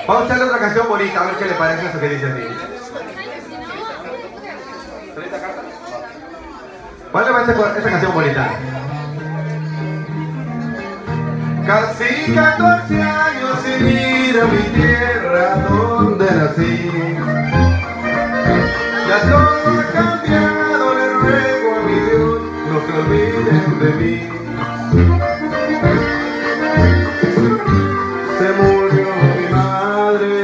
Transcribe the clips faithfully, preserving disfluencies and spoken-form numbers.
Vamos a echarle otra canción bonita, a ver qué le parece eso que dice así. ¿Cuál le parece esa canción bonita? Casi catorce años sin ir a mi tierra donde nací. Ya todo ha cambiado, le ruego a mi Dios, no se olviden de mí. Se murió mi madre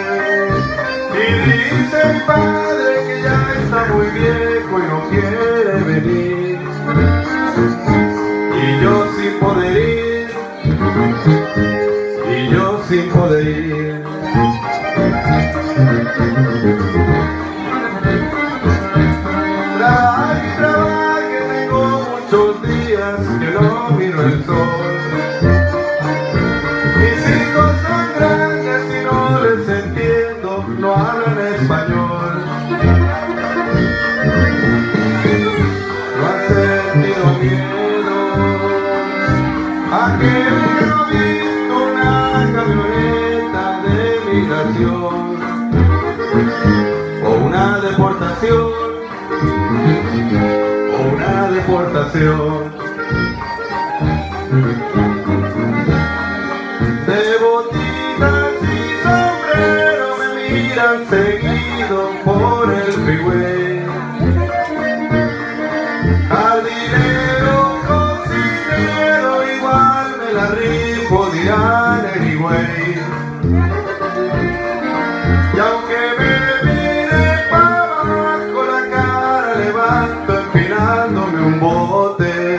y dice mi padre que ya está muy viejo y no quiere venir. Y yo sin poder ir, y yo sin poder ir. Trabaje, trabaje, tengo muchos días que no miro el sol. Mis hijos son grandes y no les entiendo, no hablan español. No han sentido miedo a que hubiera visto una camioneta de migración o una deportación, o una deportación. De botitas y sombrero me miran seguido por el freeway. Jardinero, cocinero, igual me la rifo, dirán anyway. Y aunque me mire para abajo la cara levanto empinándome un bote.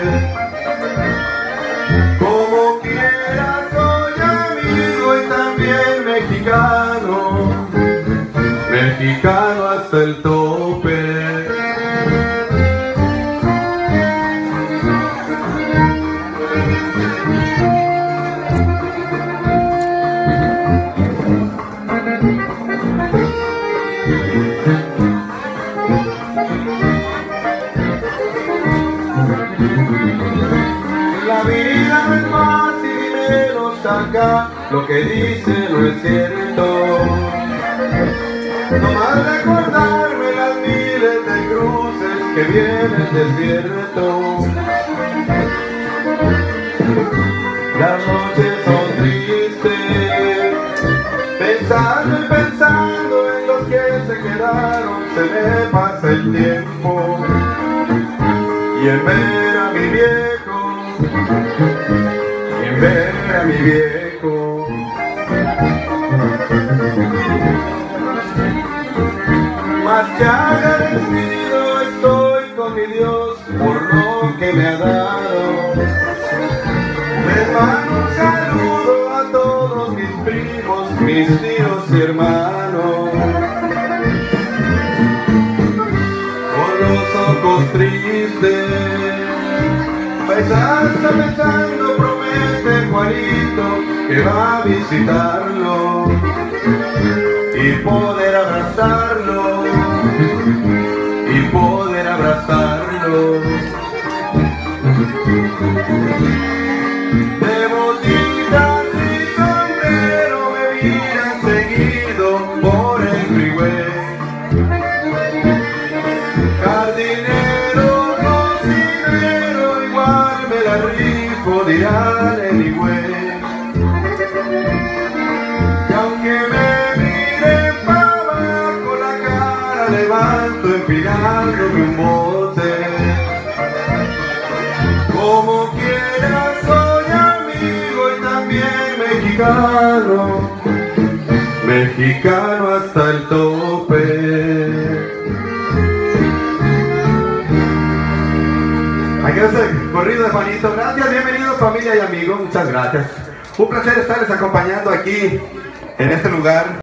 Como quiera soy amigo y también mexicano, mexicano hasta el tope. La vida no es fácil y menos acá, lo que dice no es cierto. No más recordarme las miles de cruces que viene el desierto. Las noches son tristes, pensando y pensando en los que se quedaron, se me pasa el tiempo. Y en ver a mi viejo, y en ver a mi viejo, más que agradecido estoy con mi Dios por lo que me ha dado. Les mando un saludo a todos mis primos, mis tíos y hermanos. Con los ojos tristes, pensando, pensando, promete Juanito que va a visitarlo y poder abrazarlo, y poder abrazarlo. De botitas y sombrero me miran seguido por el freeway. Jardinero, cocinero, igual me la rifo, dirán anyway. Y aunque me miren para abajo la cara levanto empinándome un bote. Como quiera soy amigo y también mexicano, mexicano hasta el tope. Aquí es el corrido de Juanito. Gracias, bienvenidos familia y amigos, muchas gracias. Un placer estarles acompañando aquí en este lugar.